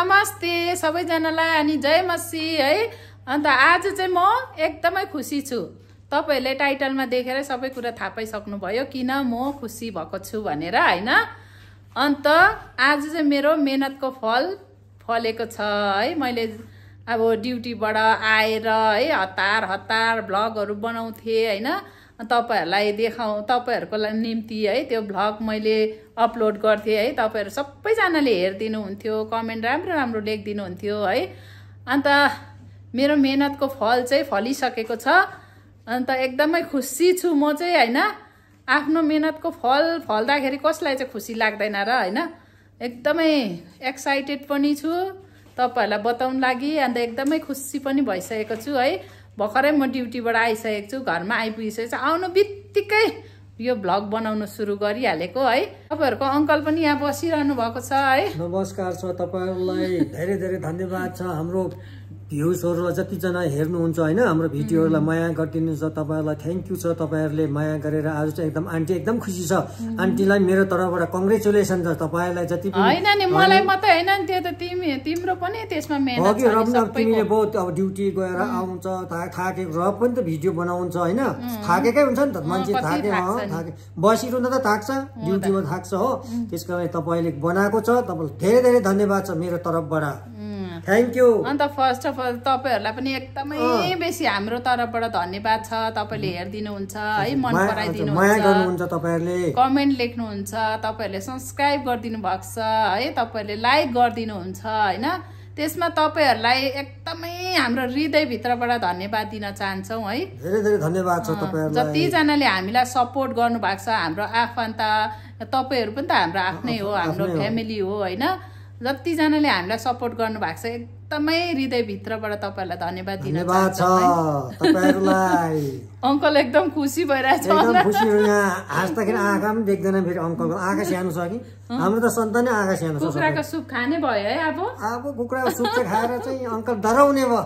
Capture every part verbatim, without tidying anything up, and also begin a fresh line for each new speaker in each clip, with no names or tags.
नमस्ते सबैजनालाई अनि जय मसी है। अन्त आज चाहिँ म एकदमै खुसी छु। तपाईहरुले टाइटलमा देखेर सबै कुरा थाहा पाइसक्नुभयो किन म खुसी भएको छु भनेर हैन। अन्त आज चाहिँ मेरो मेहनतको फल फलेको छ है। मैले अब ड्युटीबाट आएर है हतार हतार भ्लगहरु बनाउँथे हैन, तपाईहरुलाई देखाउ तपाईहरुको निम्ति है त्यो भ्लग मैले अपलोड गर्थे है। तपाईहरु सबैजनाले हेर्दिनु हुन्थ्यो, कमेन्ट राम्रो राम्रो लेख्दिनु हुन्थ्यो है। अन्त मेरो मेहनतको फल चाहिँ फलिसकेको छ। अन्त एकदमै खुसी छु म चाहिँ हैन। आफ्नो मेहनतको फल फल्दाखेरि कसलाई चाहिँ खुसी लाग्दैन र हैन। एकदमै एक्साइटेड पनि छु तपाईहरुलाई बताउन लागि। अन्त एकदमै खुसी पनि भइसकेको छु है। भर्खरै म ड्युटीबाट आइसकेको छु, घरमा आइपुगिसकेको छु। आउनु बित्तिकै यो भ्लग बनाउन सुरु गरिहालेको है। तपाईहरुको अंकल पनि यहाँ बसिरहनु भएको छ है।
नमस्कार छ तपाईहरुलाई, धेरै धेरै धन्यवाद छ। हाम्रो भ्युजहरुलाई जति जना हेर्नुहुन्छ हैन, हाम्रो भिडियोहरुलाई माया गरिदिनुहुन्छ, तपाईहरुलाई थ्यांक यू छ। तपाईहरुले माया गरेर आज चाहिँ एकदम आन्टी एकदम खुसी छ। आन्टीलाई मेरो तर्फबाट कंग्रेचुलेसन छ। तपाईहरुलाई जति पनि
हैन नि मलाई मात्रै हैन नि, त्यो त तिमी तिम्रो पनि त्यसमा मेहनत छ नि सबैको।
तिमीले बहुत अब ड्युटी गएर आउँछ, थाके र पनि त भिडियो बनाउँछ हैन। थाकेकै हुन्छ नि त मान्छे, थाके थाके बसिरहनु त थाक्छ, ड्युटीमा थाक्छ हो। त्यसकारण तपाईले बनाएको छ, तपाईलाई धेरै धेरै धन्यवाद छ मेरो तर्फबाट। Thank you.
And first of all तपाईहरुलाई पनि एकदमै बेसी हाम्रो तर्फबाट धन्यवाद छ। तपाईले हेर्दिनुहुन्छ है, मन पराइदिनुहुन्छ,
माया गर्नुहुन्छ, तपाईहरुले
कमेन्ट लेख्नुहुन्छ, तपाईहरुले सब्स्क्राइब गरिदिनु भएको छ है, तपाईहरुले लाइक गरिदिनुहुन्छ हैन। त्यसमा तपाईहरुलाई एकदमै हाम्रो हृदय भित्रबाट धन्यवाद दिन चाहन्छौं है।
धेरै धेरै धन्यवाद छ तपाईहरुलाई।
जति जनाले हामीलाई सपोर्ट गर्नु भएको छ, हाम्रो आफन्त तपाईहरु पनि त हाम्रो आफ्नै हो, हाम्रो फ्यामिली हो हैन। जति जनाले हामीलाई सपोर्ट गर्नु भएको छ एकदमै हृदय भित्रबाट तपाईहरुलाई धन्यवाद दिन
चाहन्छु तपाईहरुलाई।
अंकल एकदम खुसी भइरहेछ।
एकदम खुसी हो। यहाँ हाँस्दाखेरि आँखा पनि देख्दैन फेरि अंकलको आँखा सानो छ कि। हाम्रो त सन्तानै आँखा सानो छ।
कुखुराको सुप खाने भयो है अब।
अब कुखुराको सुप चाहिँ खाएर चाहिँ अंकल डराउने भयो।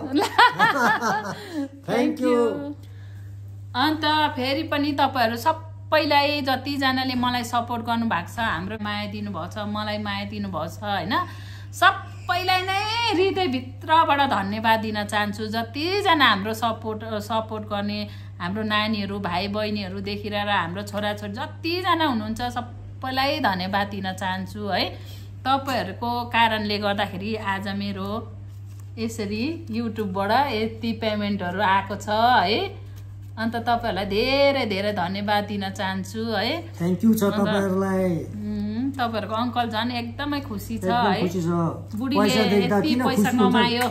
Thank you.
अन्त फेरि पनि तपाईहरु सबैलाई जति जनाले मलाई सपोर्ट गर्नु भएको छ, हाम्रो माया दिनु भएको छ, मलाई माया दिनु भएको छ हैन, सबैलाई नै हृदय भित्रबाट धन्यवाद दिन चाहन्छु। जति जना हाम्रो सपोर्ट सपोर्ट गर्ने हाम्रो नानीहरु, भाइ बहिनीहरु देखिरहेर हाम्रो छोराछोरी जति जना हुनुहुन्छ सबैलाई धन्यवाद दिन चाहन्छु है। तपाईहरुको कारणले गर्दाखेरि आज मेरो यसरी युट्युबबाट यति पेमेन्टहरु आएको छ है। अन्त तपाईहरुलाई धेरै धेरै धन्यवाद दिन चाहन्छु है।
थ्यांक यू छ तपाईहरुलाई।
तपाईहरुको अंकल झन् एकदमै खुसी छ
है।
खुसी छ। बुढीले यति पैसा कमायो।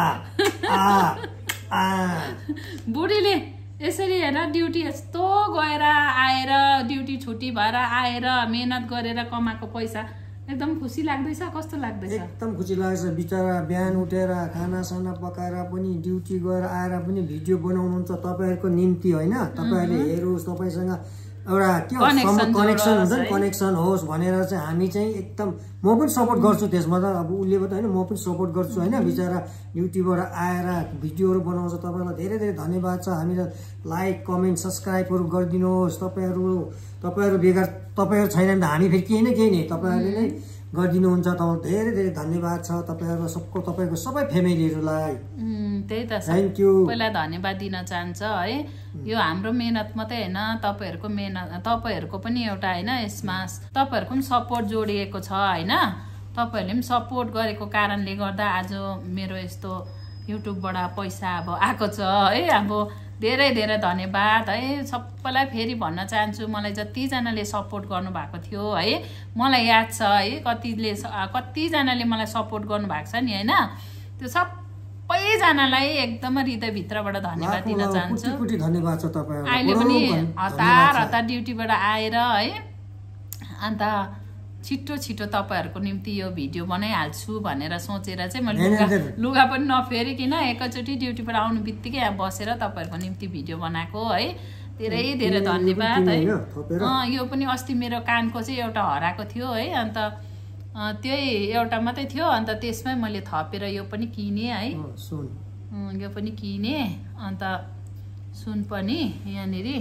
बुढीले यसरी हेर ड्युटी यस्तो गएर आएर, ड्युटी छुट्टी भएर आएर मेहनत गरेर कमाएको पैसा एकदम खुसी लाग्दैछ। कस्तो लाग्दैछ?
एकदम खुसी लाग्छ। बिचारा बिहान उठेर खाना साना पकाएर पनि ड्युटी गएर आएर पनि भिडियो बनाउनुहुन्छ तपाईहरुको निम्ति हैन। तपाईहरुले हेरोस्, तपाईसँग एउटा के कनेक्सन हुन्छ नि, कनेक्सन होस् भनेर चाहिँ हामी चाहिँ एकदम म पनि सपोर्ट गर्छु त्यसमा त। अब उसले त हैन, म पनि सपोर्ट गर्छु हैन। बिचारा ड्युटीबाट आएर भिडियोहरु बनाउँछ, तपाईहरुलाई धेरै धेरै धन्यवाद छ। हामीलाई लाइक कमेन्ट सब्स्क्राइबहरु गरिदिनुहोस्। तपाईहरु तपाईहरु बेगर तपाईहरु छैन भने हामी फेरि केही न केही नै तपाईहरुले नै गरिदिनुहुन्छ। तपाईहरु धेरै धेरै धन्यवाद छ तपाईहरु सबको, तपाईको सबै फ्यामिलीहरुलाई।
त्यही त
थ्यांक यू।
पहिला धन्यवाद दिन चाहन्छ है। यो हाम्रो मेहनत मात्रै हैन, तपाईहरुको मेहनत, तपाईहरुको पनि एउटा हैन यसमा तपाईहरुको पनि सपोर्ट जोडिएको छ हैन। तपाईहरुले पनि सपोर्ट गरेको कारणले गर्दा आज मेरो यस्तो युट्युबबाट पैसा अब आएको छ है। अब धेरै धेरै धन्यवाद है। सबैलाई फेरि भन्न चाहन्छु, मलाई जति जनाले सपोर्ट गर्नु भएको थियो है, मलाई याद छ है कतिले कति जनाले मलाई सपोर्ट गर्नु भएको छ नि हैन। त्यो सबैजनालाई एकदम हृदय भित्रबाट धन्यवाद दिन चाहन्छु।
कोटी धन्यवाद छ तपाईहरुलाई।
अहिले पनि हतार हतार ड्युटीबाट आएर है, अन्त छिटो छिटो तपाईहरुको निम्ति यो भिडियो बनाइहाल्छु भनेर सोचेर चाहिँ मैले लुगा लुगा पनि नफेरिकिन एकैचोटी ड्युटीबाट आउनु बित्तिकै यहाँ बसेर तपाईहरुको निम्ति भिडियो बनाएको है। धेरै धेरै धन्यवाद है। यो पनि अस्ति मेरो कानको चाहिँ एउटा हराएको थियो है। अन्त त्यही एउटा मात्रै थियो, अन्त त्यसमै मैले थपेर यो पनि किने है। यो पनि किने। अन्त सुन पनि यहाँनिर,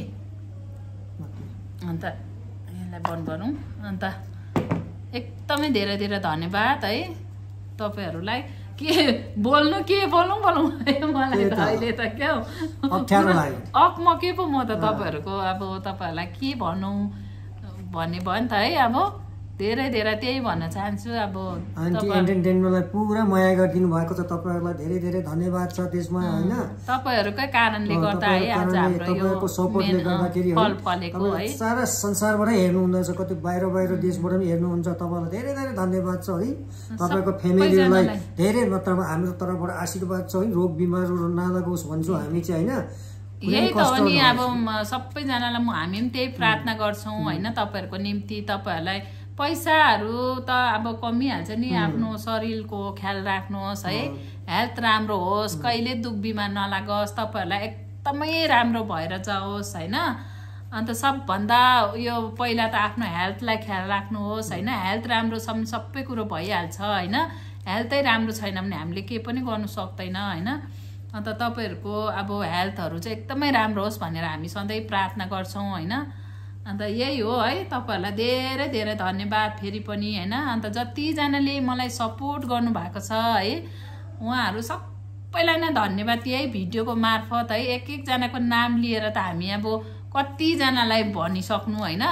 अन्त यसलाई बन्द गरौँ। अन्त एकदमै धेरै धेरै धन्यवाद है। तपाईँहरूलाई के बोल्नु के बोलौँ बोलौँ मलाई त अहिले त क्या अप म के पो म त तपाईँहरूको अब तपाईँहरूलाई के भनौँ भन्ने भयो नि त है अब धेरै धेरै त्यही भन्न चाहन्छु अब
आन्टी एन्टरटेनमेन्टलाई पुरा माया गरिदिनु भएको छ तपाईँहरूलाई धेरै धेरै धन्यवाद छ त्यसमा होइन
तपाईँहरूकै कारणले गर्दा है आज हाम्रो यो
सपोर्टले गर्दाखेरि
फल फलेको है
सारा संसारबाटै हेर्नु हुँदैछ कति बाहिर बाहिर देशबाट पनि हेर्नुहुन्छ तपाईँलाई धेरै धेरै धन्यवाद छ है तपाईँको फ्यामिलीलाई धेरै मात्रामा हाम्रो तर्फबाट आशीर्वाद छ है रोग बिमारहरू नलागोस् भन्छौँ हामी चाहिँ होइन
यही त हो नि अब सबैजनालाई म हामी पनि त्यही प्रार्थना गर्छौँ होइन तपाईँहरूको निम्ति तपाईँहरूलाई पैसाहरू त अब कमिहाल्छ नि आफ्नो शरीरको ख्याल राख्नुहोस् है हेल्थ राम्रो होस् कहिले दुख बिमार नलागोस् तपाईँहरूलाई एकदमै राम्रो भएर जाओस् होइन अन्त सबभन्दा यो पहिला त आफ्नो हेल्थलाई ख्याल राख्नुहोस् होइन हेल्थ राम्रो छ भने सबै कुरो भइहाल्छ होइन हेल्थै राम्रो छैन भने हामीले केही पनि गर्नु सक्दैन होइन अन्त तपाईँहरूको अब हेल्थहरू चाहिँ एकदमै राम्रो होस् भनेर हामी सधैँ प्रार्थना गर्छौँ होइन अन्त यही हो है तपाईँहरूलाई धेरै धेरै धन्यवाद फेरि पनि होइन अन्त जतिजनाले मलाई सपोर्ट गर्नुभएको छ है उहाँहरू सबैलाई नै धन्यवाद यही भिडियोको मार्फत है एक एकजनाको नाम लिएर त हामी अब कतिजनालाई भनिसक्नु होइन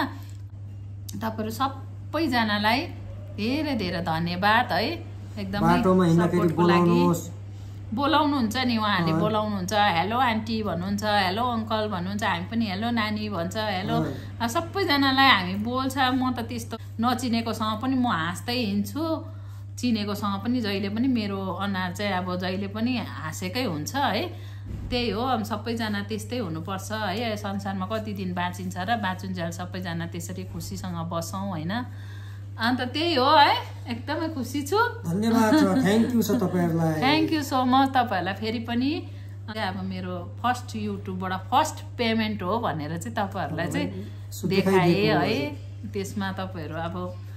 तपाईँहरू सबैजनालाई धेरै धेरै धन्यवाद है एकदमै सपोर्टको लागि बोलाउनुहुन्छ नि उहाँहरूले बोलाउनुहुन्छ हेलो आन्टी भन्नुहुन्छ हेलो अङ्कल भन्नुहुन्छ हामी पनि हेलो नानी भन्छ हेलो सबैजनालाई हामी बोल्छ म त त्यस्तो नचिनेकोसँग पनि म हाँस्दै हिँड्छु चिनेकोसँग पनि जहिले पनि मेरो अनुहार चाहिँ अब जहिले पनि हाँसेकै हुन्छ है त्यही हो अब सबैजना त्यस्तै हुनुपर्छ है संसारमा कति दिन बाँचिन्छ र बाँचुन्जेल सबैजना त्यसरी खुसीसँग बसौँ होइन अन्त त्यही हो है एकदमै खुसी छु
धन्यवाद छ थ्याङ्क यू छ तपाईहरुलाई
थ्याङ्क यू सो मच तपाईहरुलाई फेरि पनि अब मेरो फर्स्ट युट्युबबाट फर्स्ट पेमेन्ट हो भनेर चाहिँ तपाईहरुलाई चाहिँ देखाए है त्यसमा तपाईहरु अब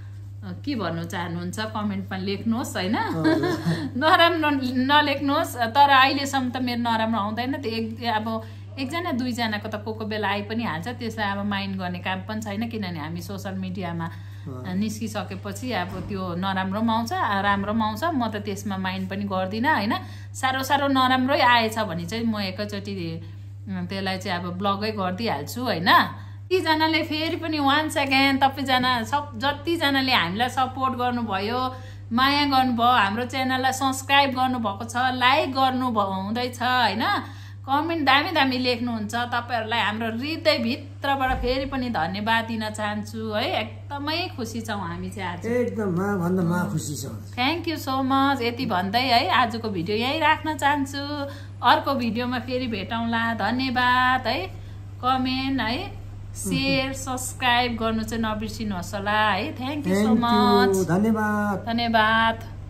के भन्नु चाहनुहुन्छ कमेन्टमा लेख्नुहोस् हैन नराम्रो नलेख्नुहोस् तर अहिलेसम्म त मेरो नराम्रो आउँदैन त्यो अब एकजना दुईजनाको त कोको बेला आइ पनि हाल्छ त्यसलाई अब माइन्ड गर्ने काम पनि छैन किनभने हामी सोशल मिडियामा निस्किसकेपछि अब त्यो नराम्रो पनि आउँछ राम्रो पनि आउँछ म त त्यसमा माइन्ड पनि गर्दिनँ होइन साह्रो साह्रो नराम्रै आएछ भने चाहिँ म एकैचोटि त्यसलाई चाहिँ अब ब्लगै गरिदिइहाल्छु होइन तीजनाले फेरि पनि वान सेकेन्ड सबैजना सब जतिजनाले हामीलाई सपोर्ट गर्नुभयो माया गर्नुभयो हाम्रो च्यानललाई सब्सक्राइब गर्नुभएको छ लाइक गर्नु हुँदैछ होइन कमेन्ट दामी दामी लेख्नुहुन्छ तपाईहरुलाई हाम्रो हृदयभित्रबाट फेरि पनि धन्यवाद दिन चाहन्छु है एकदमै खुसी छौं हामी चाहिँ आज
एकदम मा भन्दा मा खुसी छौं
थ्यांक यू सो मच यति भन्दै है आजको भिडियो यही राख्न चाहन्छु अर्को भिडियोमा फेरि भेटौँला धन्यवाद है कमेन्ट है शेयर सब्सक्राइब गर्नु चाहिँ नबिर्सिनुहोस् होला है थ्यांक यू सो मच
धन्यवाद
धन्यवाद